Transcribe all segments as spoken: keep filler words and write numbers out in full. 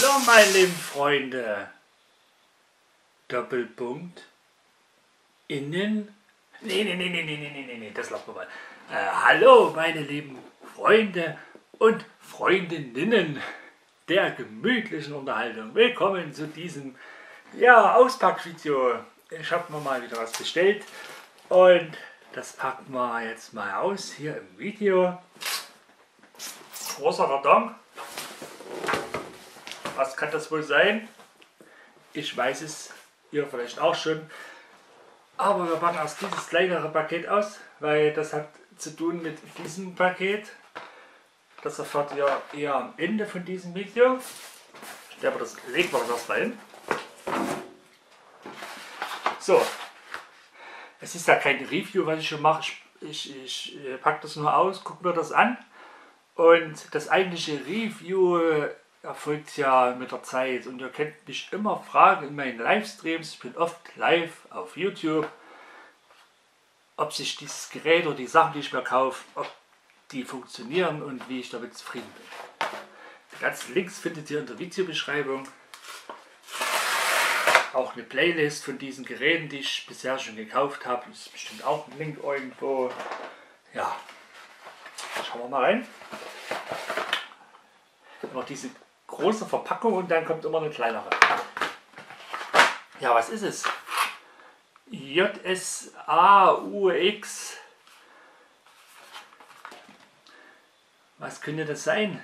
Hallo meine lieben Freunde. Doppelpunkt. Innen. Nee, nee, nee, nee, nee, nee, nee, nee, das lassen wir mal. Äh, hallo meine lieben Freunde und Freundinnen der gemütlichen Unterhaltung. Willkommen zu diesem ja, Auspackvideo. Ich habe mir mal wieder was bestellt und das packen wir jetzt mal aus hier im Video. Großer Karton. Was kann das wohl sein? Ich weiß es, ihr vielleicht auch schon. Aber wir packen erst dieses kleinere Paket aus, weil das hat zu tun mit diesem Paket. Das erfahrt ihr eher am Ende von diesem Video. Aber das legen wir das erstmal hin. So, es ist ja kein Review, was ich schon mache. Ich, ich, ich packe das nur aus, gucke mir das an. Und das eigentliche Review erfolgt ja mit der Zeit. Und ihr könnt mich immer fragen in meinen Livestreams, ich bin oft live auf YouTube, ob sich dieses Gerät oder die Sachen, die ich mir kaufe, ob die funktionieren und wie ich damit zufrieden bin. Die ganzen Links findet ihr in der Videobeschreibung. Auch eine Playlist von diesen Geräten, die ich bisher schon gekauft habe. Ist bestimmt auch ein Link irgendwo. Ja, schauen wir mal rein. Noch diese große Verpackung und dann kommt immer eine kleinere. Ja, was ist es? J S A U X. Was könnte das sein?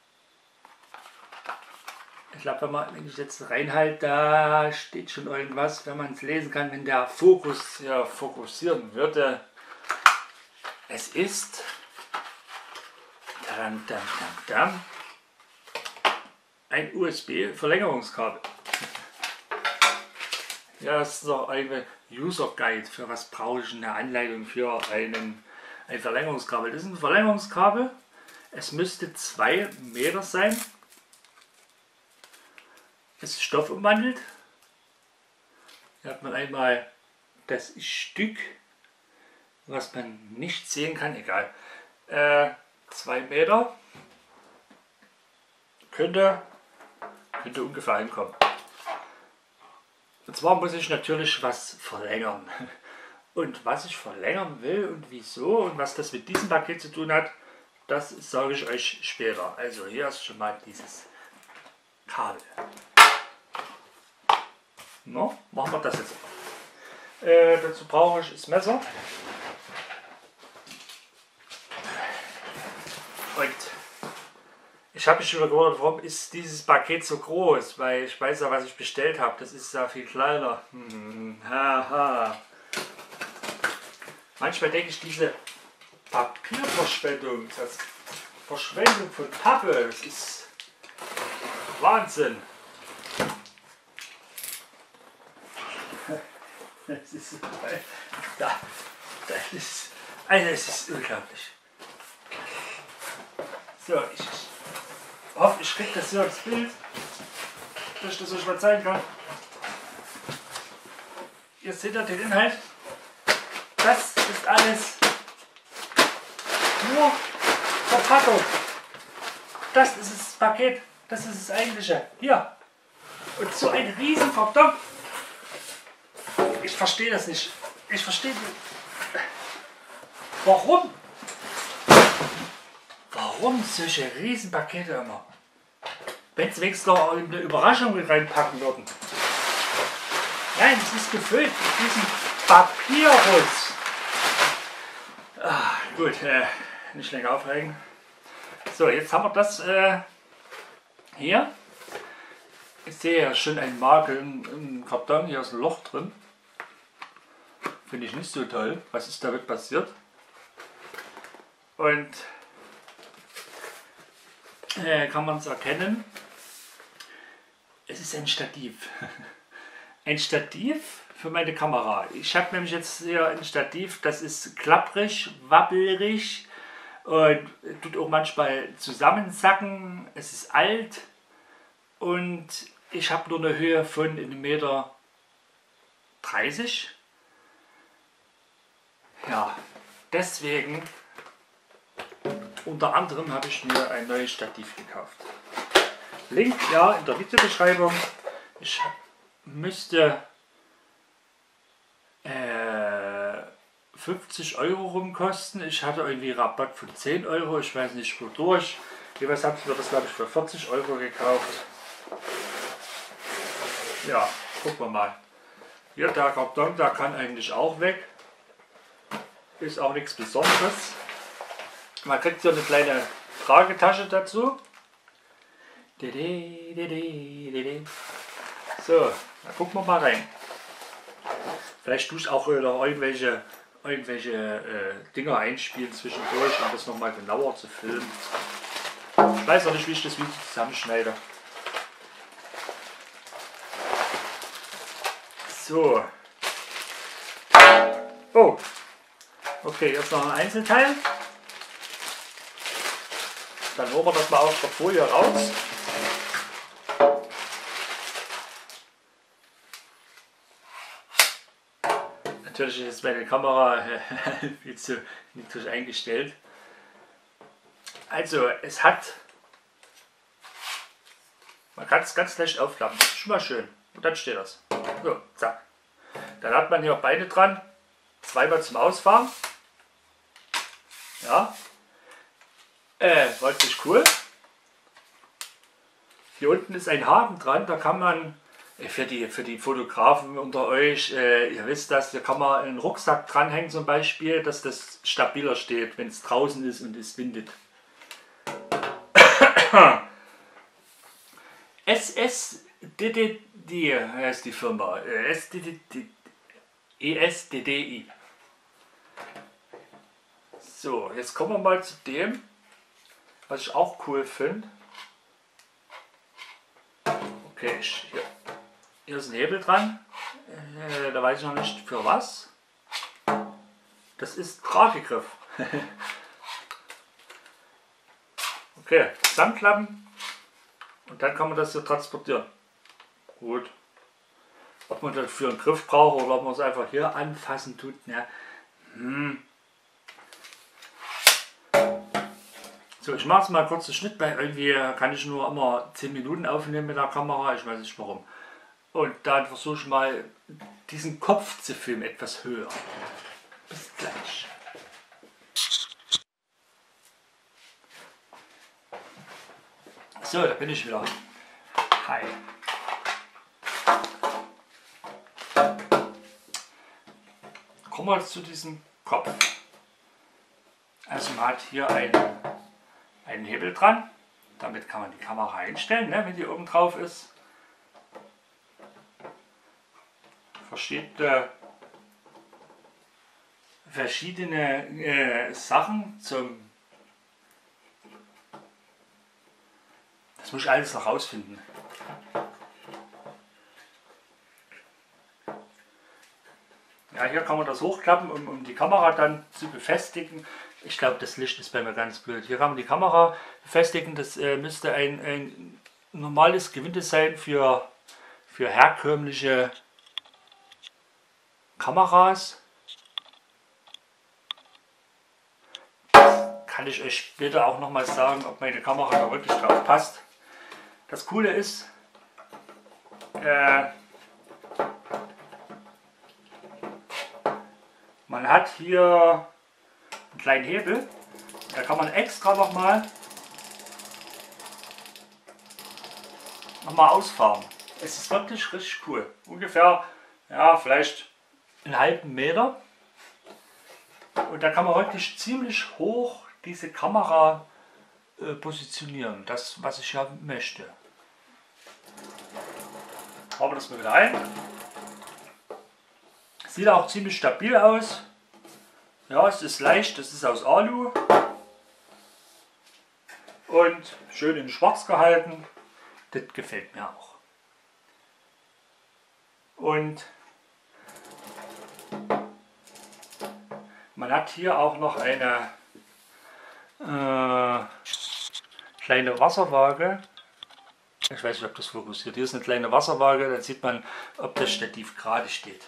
Ich glaube, wenn, man, wenn ich jetzt reinhalte, da steht schon irgendwas, wenn man es lesen kann, wenn der Fokus ja, fokussieren würde. Es ist dam, dam, dam, dam, ein U S B-Verlängerungskabel. Ja, das ist noch eine User Guide, für was brauche ich eine Anleitung für einen, ein Verlängerungskabel. Das ist ein Verlängerungskabel. Es müsste zwei Meter sein. Es ist stoffumwandelt. Hier hat man einmal das Stück, was man nicht sehen kann, egal. Äh, zwei Meter. Könnte, könnte ungefähr hinkommen. Und zwar muss ich natürlich was verlängern. Und was ich verlängern will und wieso und was das mit diesem Paket zu tun hat, das sage ich euch später. Also hier ist schon mal dieses Kabel. No, machen wir das jetzt. Äh, dazu brauche ich das Messer. Und ich habe mich schon gewundert, warum ist dieses Paket so groß, weil ich weiß ja, was ich bestellt habe. Das ist ja viel kleiner. Hm, haha. Manchmal denke ich, diese Papierverschwendung, das Verschwendung von Pappe, das ist Wahnsinn. Das ist, da, das ist, also es ist unglaublich. So, ich hoffe, ich kriege das hier ins Bild, dass ich das euch mal zeigen kann. Ihr seht ja den Inhalt. Das ist alles nur Verpackung. Das ist das Paket. Das ist das eigentliche. Hier. Und so ein riesen Karton. Ich verstehe das nicht. Ich verstehe nicht. Warum? Warum solche Riesenpakete immer? Wenn sie wenigstens noch eine Überraschung reinpacken würden. Nein, es ist gefüllt mit diesem Papierholz. Ah, gut, äh, nicht länger aufregen. So, jetzt haben wir das äh, hier. Ich sehe ja schon einen Makel im, im Karton. Hier ist ein Loch drin. Finde ich nicht so toll. Was ist damit passiert? Und äh, kann man es erkennen? Es ist ein Stativ. Ein Stativ für meine Kamera. Ich habe nämlich jetzt hier ein Stativ, das ist klapprig, wabbelig und tut auch manchmal zusammensacken. Es ist alt und ich habe nur eine Höhe von einem Meter dreißig. Ja, deswegen unter anderem habe ich mir ein neues Stativ gekauft. Link ja in der Videobeschreibung. Ich müsste äh, fünfzig Euro rumkosten. Ich hatte irgendwie Rabatt von zehn Euro. Ich weiß nicht wodurch. Jeweils habe ich mir das, glaube ich, für vierzig Euro gekauft. Ja, gucken wir mal. Hier, der Karton, der kann eigentlich auch weg. Ist auch nichts Besonderes. Man kriegt so eine kleine Tragetasche dazu. So, da gucken wir mal rein. Vielleicht tue ich auch noch irgendwelche, irgendwelche äh, Dinger einspielen zwischendurch, um das nochmal genauer zu filmen. Ich weiß auch nicht, wie ich das Video zusammenschneide. So. Oh. Okay, jetzt noch ein Einzelteil. Dann holen wir das mal aus der Folie raus. Natürlich ist meine Kamera viel zu niedrig eingestellt. Also es hat, man kann es ganz leicht aufklappen, das ist schon mal schön. Und dann steht das. So, zack. Dann hat man hier Beine dran, zweimal zum Ausfahren. Ja, äh, wirklich cool. Hier unten ist ein Haken dran, da kann man, äh, für die, für die Fotografen unter euch, äh, ihr wisst das, da kann man einen Rucksack dranhängen zum Beispiel, dass das stabiler steht, wenn es draußen ist und es windet. S S D D D heißt die Firma, äh, E S D D I. So, jetzt kommen wir mal zu dem, was ich auch cool finde. Okay, ich, hier, hier ist ein Hebel dran, äh, da weiß ich noch nicht für was. Das ist Tragegriff. Okay, zusammenklappen und dann kann man das so transportieren. Gut. Ob man dafür einen Griff braucht oder ob man es einfach hier anfassen tut, ja. Hm. So, ich mache es mal kurz den Schnitt, weil irgendwie kann ich nur immer zehn Minuten aufnehmen mit der Kamera, ich weiß nicht warum. Und dann versuche ich mal diesen Kopf zu filmen, etwas höher. Bis gleich. So, da bin ich wieder. Hi. Kommen wir jetzt zu diesem Kopf. Also man hat hier einen, einen Hebel dran. Damit kann man die Kamera einstellen, ne, wenn die oben drauf ist. Verschiedene, verschiedene äh, Sachen zum... Das muss ich alles noch rausfinden. Ja, hier kann man das hochklappen, um, um die Kamera dann zu befestigen. Ich glaube, das Licht ist bei mir ganz blöd. Hier kann man die Kamera befestigen. Das äh, müsste ein, ein normales Gewinde sein für, für herkömmliche Kameras. Kann ich euch später auch noch mal sagen, ob meine Kamera da wirklich drauf passt. Das Coole ist, äh, man hat hier einen kleinen Hebel, da kann man extra noch mal, noch mal ausfahren. Es ist wirklich richtig cool. Ungefähr, ja, vielleicht einen halben Meter. Und da kann man wirklich ziemlich hoch diese Kamera äh, positionieren. Das, was ich ja möchte. Machen wir das mal wieder ein. Sieht auch ziemlich stabil aus. Ja, es ist leicht, es ist aus Alu. Und schön in schwarz gehalten. Das gefällt mir auch. Und man hat hier auch noch eine äh, kleine Wasserwaage. Ich weiß nicht, ob das fokussiert. Hier ist eine kleine Wasserwaage, da sieht man, ob das Stativ gerade steht.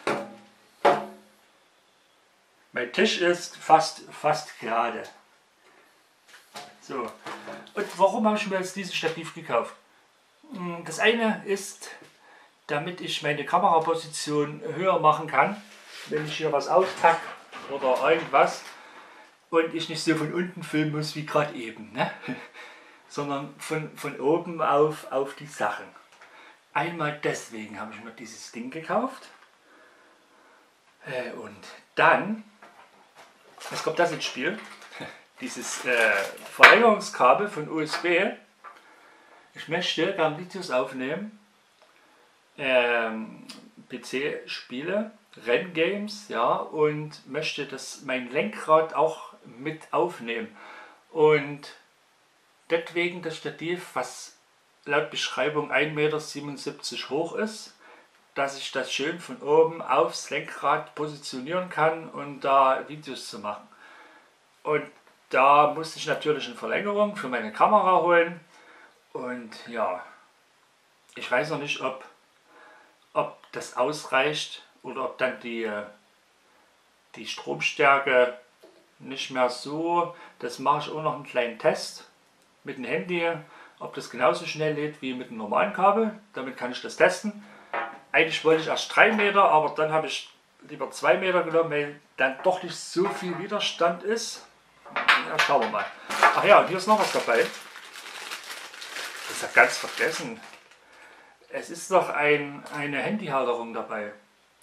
Mein Tisch ist fast, fast gerade. So. Und warum habe ich mir jetzt dieses Stativ gekauft? Das eine ist, damit ich meine Kameraposition höher machen kann, wenn ich hier was auspacke oder irgendwas und ich nicht so von unten filmen muss wie gerade eben, ne? Sondern von, von oben auf, auf die Sachen. Einmal deswegen habe ich mir dieses Ding gekauft äh, und dann, jetzt kommt das ins Spiel, dieses äh, Verlängerungskabel von U S B. Ich möchte gerne Videos aufnehmen, ähm, P C-Spiele, Renngames, ja, und möchte das mein Lenkrad auch mit aufnehmen. Und deswegen das Stativ, was laut Beschreibung ein Meter siebenundsiebzig hoch ist, dass ich das schön von oben aufs Lenkrad positionieren kann und da Videos zu machen. Und da musste ich natürlich eine Verlängerung für meine Kamera holen. Und ja, ich weiß noch nicht, ob, ob das ausreicht oder ob dann die, die Stromstärke nicht mehr so. Das mache ich auch noch einen kleinen Test mit dem Handy, ob das genauso schnell lädt wie mit einem normalen Kabel. Damit kann ich das testen. Eigentlich wollte ich erst drei Meter, aber dann habe ich lieber zwei Meter genommen, weil dann doch nicht so viel Widerstand ist. Ja, schauen wir mal. Ach ja, und hier ist noch was dabei. Das habe ich ganz vergessen. Es ist noch ein, eine Handyhalterung dabei.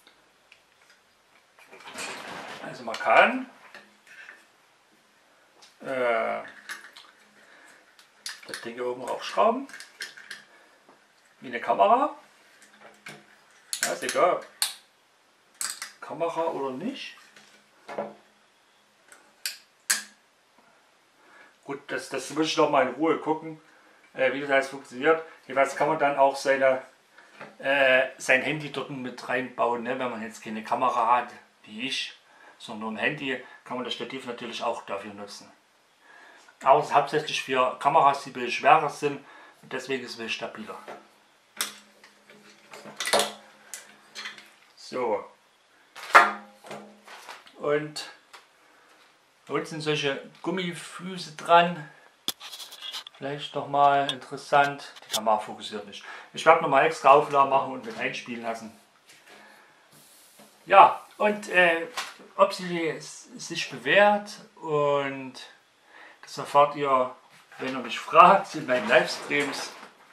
Also man kann äh, das Ding hier oben raufschrauben. Wie eine Kamera. Ja, ist egal. Kamera oder nicht. Gut, das, das muss ich noch mal in Ruhe gucken, äh, wie das alles funktioniert. Jedenfalls kann man dann auch seine, äh, sein Handy dort mit reinbauen, ne? Wenn man jetzt keine Kamera hat, wie ich, sondern nur ein Handy, kann man das Stativ natürlich auch dafür nutzen. Aber es ist hauptsächlich für Kameras, die ein bisschen schwerer sind und deswegen ist es ein bisschen stabiler. So. Und unten sind solche Gummifüße dran. Vielleicht nochmal interessant. Die Kamera fokussiert nicht. Ich werde nochmal extra Aufnahmen machen und mit einspielen lassen. Ja, und äh, ob sie sich bewährt, und das erfahrt ihr, wenn ihr mich fragt, in meinen Livestreams.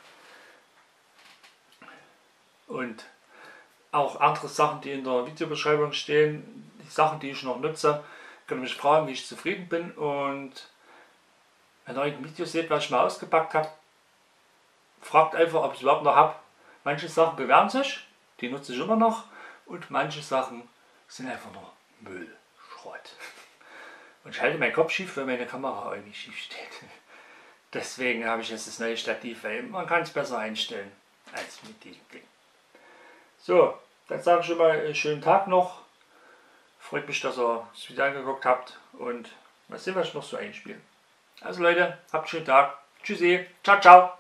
Und auch andere Sachen, die in der Videobeschreibung stehen, die Sachen, die ich noch nutze, könnt ihr mich fragen, wie ich zufrieden bin. Und wenn ihr ein Video seht, was ich mal ausgepackt habe, fragt einfach, ob ich es überhaupt noch habe. Manche Sachen bewähren sich, die nutze ich immer noch, und manche Sachen sind einfach nur Müll, Schrott. Und ich halte meinen Kopf schief, weil meine Kamera irgendwie schief steht. Deswegen habe ich jetzt das neue Stativ, weil man kann es besser einstellen als mit diesem Ding. So, dann sage ich schon mal einen schönen Tag noch. Freut mich, dass ihr es wieder angeguckt habt, und mal sehen, was ich noch so einspiele. Also Leute, habt einen schönen Tag. Tschüssi. Ciao, ciao.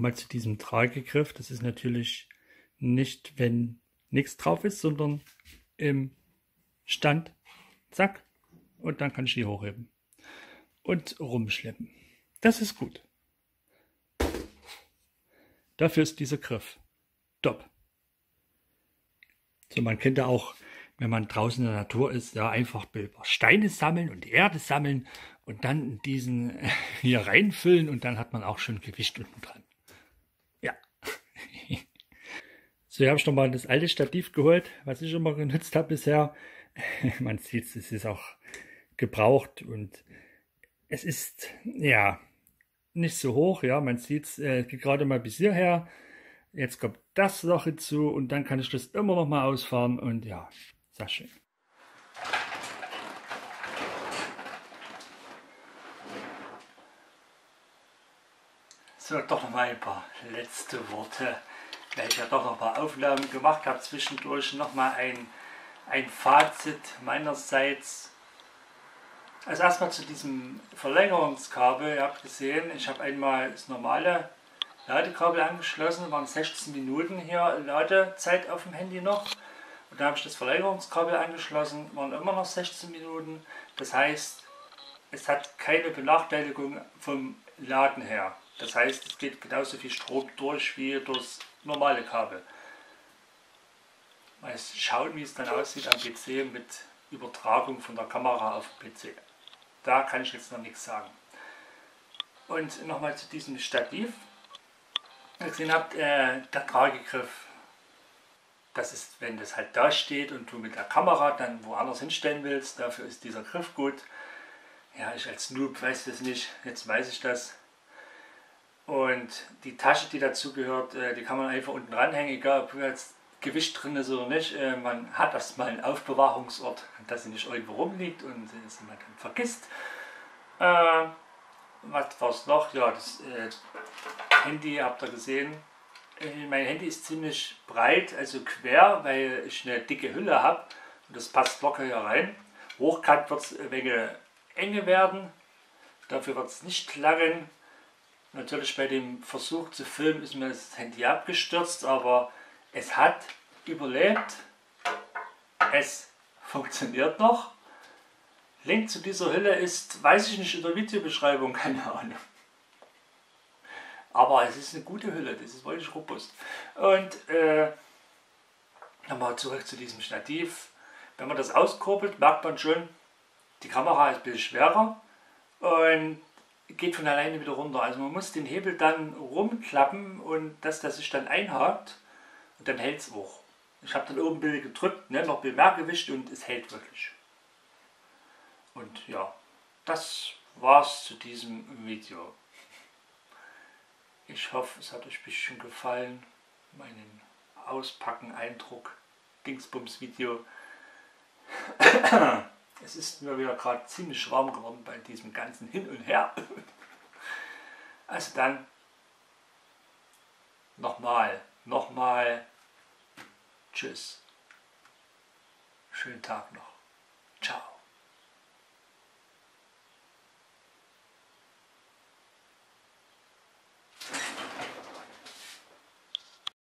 nochmal zu diesem Tragegriff. Das ist natürlich nicht, wenn nichts drauf ist, sondern im Stand. Zack. Und dann kann ich die hochheben. Und rumschleppen. Das ist gut. Dafür ist dieser Griff top. So, man könnte auch, wenn man draußen in der Natur ist, ja einfach Steine sammeln und Erde sammeln und dann diesen hier reinfüllen und dann hat man auch schon Gewicht unten dran. Ja. So, hier habe ich nochmal das alte Stativ geholt, was ich immer genutzt habe bisher. Man sieht es, es ist auch gebraucht und es ist, ja, nicht so hoch. Ja, man sieht es äh, gerade mal bis hierher. Jetzt kommt das Loch hinzu und dann kann ich das immer noch mal ausfahren und ja, sehr schön. So, doch noch mal ein paar letzte Worte, weil ich ja doch noch mal Aufnahmen gemacht habe zwischendurch. Noch mal ein, ein Fazit meinerseits. Also erstmal zu diesem Verlängerungskabel. Ihr habt gesehen, ich habe einmal das normale Ladekabel angeschlossen, waren sechzehn Minuten hier Ladezeit auf dem Handy noch. Und da habe ich das Verlängerungskabel angeschlossen, waren immer noch sechzehn Minuten. Das heißt, es hat keine Benachteiligung vom Laden her. Das heißt, es geht genauso viel Strom durch wie durchs normale Kabel. Mal schauen, wie es dann aussieht am P C mit Übertragung von der Kamera auf den P C. Da kann ich jetzt noch nichts sagen. Und nochmal zu diesem Stativ. Wie ihr gesehen habt, äh, der Tragegriff, das ist, wenn das halt da steht und du mit der Kamera dann woanders hinstellen willst, dafür ist dieser Griff gut. Ja, ich als Noob weiß das nicht, jetzt weiß ich das. Und die Tasche, die dazu gehört, äh, die kann man einfach unten ranhängen, egal ob jetzt Gewicht drin ist oder nicht. Äh, man hat erstmal einen Aufbewahrungsort, dass sie nicht irgendwo rumliegt und äh, sie man dann vergisst. Äh, was war es noch? Ja, das äh, Handy habt ihr gesehen. Äh, mein Handy ist ziemlich breit, also quer, weil ich eine dicke Hülle habe und das passt locker hier rein. Hochkant wird es ein wenig enge werden, dafür wird es nicht langen. Natürlich bei dem Versuch zu filmen ist mir das Handy abgestürzt, aber es hat überlebt. Es funktioniert noch. Link zu dieser Hülle ist, weiß ich nicht, in der Videobeschreibung, keine Ahnung. Aber es ist eine gute Hülle, das ist wirklich robust. Und äh, nochmal zurück zu diesem Stativ. Wenn man das auskurbelt, merkt man schon, die Kamera ist ein bisschen schwerer und geht von alleine wieder runter. Also man muss den Hebel dann rumklappen und dass das sich dann einhakt und dann hält es auch. Ich habe dann oben ein bisschen gedrückt, ne, noch ein bisschen mehr gewischt und es hält wirklich. Und ja, das war's zu diesem Video. Ich hoffe, es hat euch ein bisschen gefallen. Meinen Auspacken, Eindruck, Dingsbums-Video. Es ist mir wieder gerade ziemlich warm geworden bei diesem ganzen Hin und Her. Also dann nochmal, nochmal. Tschüss. Schönen Tag noch.